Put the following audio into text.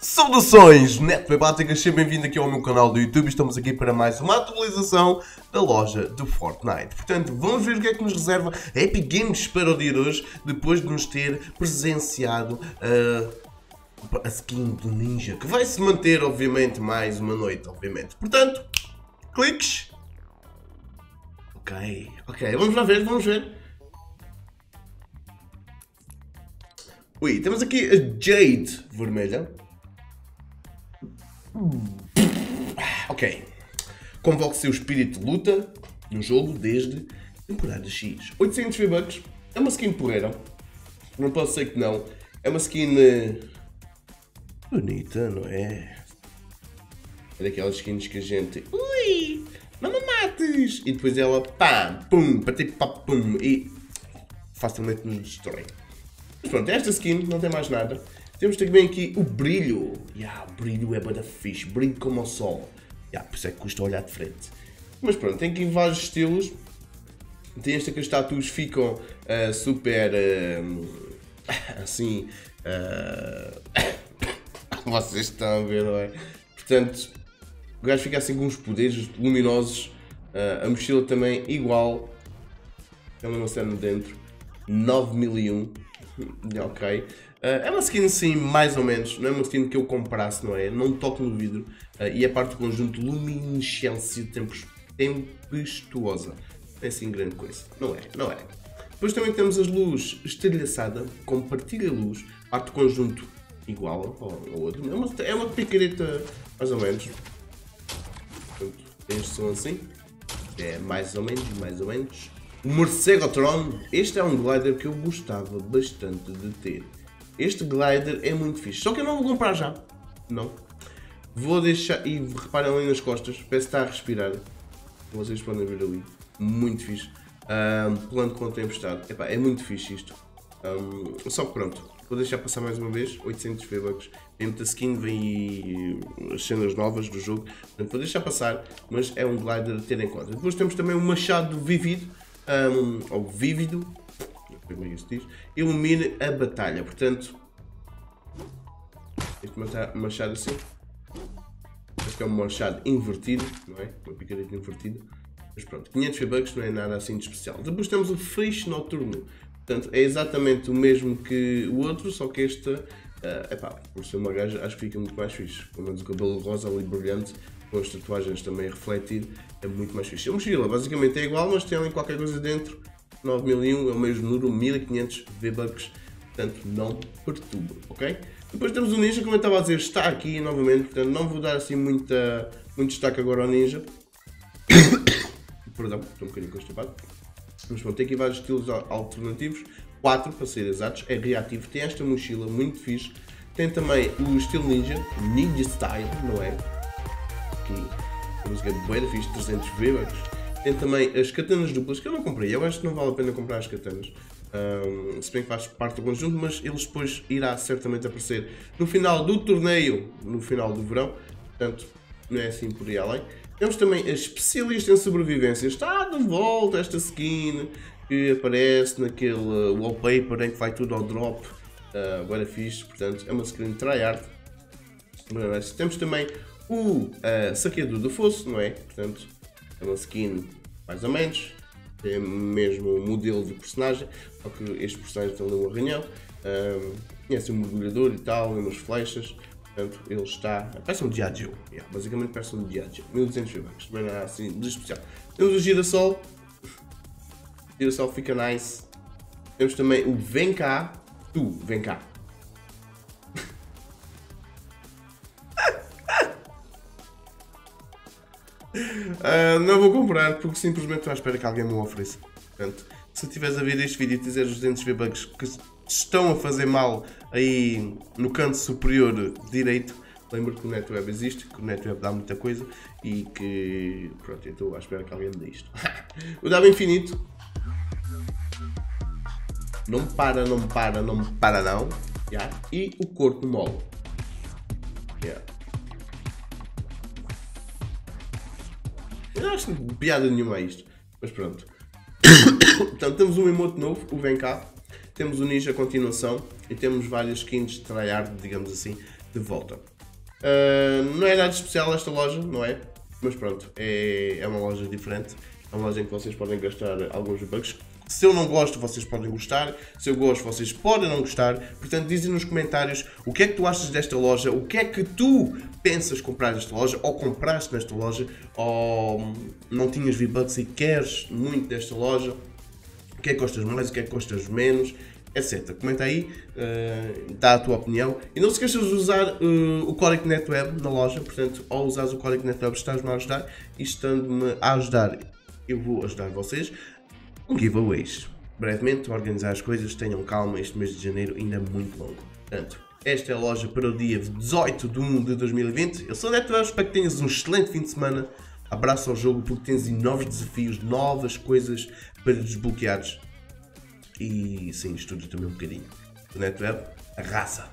Saudações netbebáticas, seja bem-vindo aqui ao meu canal do YouTube. Estamos aqui para mais uma atualização da loja de Fortnite. Portanto, vamos ver o que é que nos reserva a Epic Games para o dia de hoje, depois de nos ter presenciado a skin do Ninja, que vai se manter, obviamente, mais uma noite, obviamente. Portanto, cliques. Ok, vamos lá ver, vamos ver. Ui, temos aqui a Jade vermelha. Ok. Convoque seu espírito de luta no jogo desde temporada X. 800 V-Bucks. É uma skin porreira. Não posso dizer que não. É uma skin bonita, não é? É daquelas skins que a gente... Ui! Não me mates! E depois ela... Pam! Pum! Pati, pá, pum! E... facilmente nos destrói. Mas pronto, esta skin não tem mais nada. Temos também aqui o brilho. O brilho é bué da fixe. Brilho como o sol. Por isso é que custa olhar de frente. Mas pronto, tem aqui vários estilos. Tem esta que as tatuas ficam super... assim... vocês estão a ver, não é? Portanto, o gajo fica assim com uns poderes luminosos. A mochila também igual. Tem uma cena dentro. 9001. Ok. É uma skin assim, mais ou menos. Não é uma skin que eu comprasse, não é? Não toco no vidro. E é parte do conjunto luminescência tempestuosa. Não é assim grande coisa. Não é. Depois também temos as luzes estilhaçada, com partilha-luz. Parte do conjunto igual ao outro. É uma picareta, mais ou menos. Portanto, estes são assim. É mais ou menos. O Morcegotron. Este é um glider que eu gostava bastante de ter. Este glider é muito fixe, só que eu não vou comprar já. Não. Vou deixar, e reparem ali nas costas, parece que está a respirar. Vocês podem ver ali. Muito fixe. Plano com tempestade. Epá, é muito fixe isto. Só que pronto. Vou deixar passar mais uma vez. 800 V-Bucks. Vem muita skin, vem as cenas novas do jogo. Portanto, vou deixar passar, mas é um glider a ter em conta. Depois temos também o machado vívido. Ou vívido. Como é que se diz? Ilumine a batalha. Portanto, este machado assim. Este é um machado invertido, não é? Uma picareta invertida. Mas pronto, 500 V-Bucks não é nada assim de especial. Depois temos o Feixe Noturno. Portanto, é exatamente o mesmo que o outro, só que este, por ser uma gaja, acho que fica muito mais fixe. Pelo menos o cabelo rosa ali brilhante, com as tatuagens também a refletir, é muito mais fixe. A mochila basicamente é igual, mas tem ali qualquer coisa dentro. 9001 é o mesmo número, 1500 V-Bucks, portanto não perturba, ok? Depois temos o Ninja, como eu estava a dizer, está aqui novamente, portanto não vou dar assim muito destaque agora ao Ninja. Perdão, estou um bocadinho constipado. Mas pronto, tem aqui vários estilos alternativos, 4 para ser exatos, é reativo, tem esta mochila muito fixe, tem também o estilo Ninja Style, não é? Aqui, a música é bué fixe, 300 V-Bucks. Tem também as katanas duplas, que eu não comprei. Eu acho que não vale a pena comprar as katanas. Se bem que faz parte do conjunto, mas eles depois irá certamente aparecer no final do torneio, no final do verão. Portanto, não é assim por aí além. Temos também a especialista em sobrevivência. Está de volta esta skin que aparece naquele wallpaper em que vai tudo ao drop. Agora fixe, portanto, é uma skin tryhard. Temos também o saqueador do fosso, não é? Portanto, é uma skin mais ou menos, é o mesmo modelo de personagem, só que este personagem tem ali um arranhão, conhece um mergulhador e tal, umas flechas, portanto ele está, parece um G.I. Joe, basicamente parece um G.I. Joe, 1200 V-Bucks, não é nada assim de especial. Temos o girassol fica nice, temos também o Vem Cá, Vem Cá. Não vou comprar porque simplesmente estou à espera que alguém me o ofereça. Portanto, se estiveres a ver este vídeo e dizer os 200 V-Bucks que estão a fazer mal aí no canto superior direito, lembro que o NetWeb existe, que o NetWeb dá muita coisa e que, pronto, eu estou à espera que alguém me dê isto. O dado infinito não para não. E o corpo mole. Eu não acho piada nenhuma a isto, mas pronto. Portanto, temos um emote novo, o Vem Cá, temos o Ninja Continuação e temos várias skins de tryhard, digamos assim, de volta. Não é nada especial esta loja, não é? Mas pronto, é uma loja diferente. É uma loja em que vocês podem gastar alguns bucks. Se eu não gosto, vocês podem gostar. Se eu gosto, vocês podem não gostar. Portanto, dizem nos comentários o que é que tu achas desta loja, o que é que tu pensas comprar nesta loja, ou compraste nesta loja, ou não tinhas V-Bucks e queres muito desta loja. O que é que gostas mais, o que é que gostas menos, etc. Comenta aí, dá a tua opinião. E não se esqueças de usar o código NetWeb na loja. Portanto, ao usares o código NetWeb, estás-me a ajudar. E estando-me a ajudar, eu vou ajudar vocês com giveaways. Brevemente, organizar as coisas, tenham calma, este mês de janeiro ainda é muito longo. Portanto, esta é a loja para o dia 18 de 1 de 2020. Eu sou o NetWeb, espero que tenhas um excelente fim de semana. Abraço ao jogo, porque tens novos desafios, novas coisas para desbloqueares. E sim, estudo também um bocadinho. O NetWeb, a raça.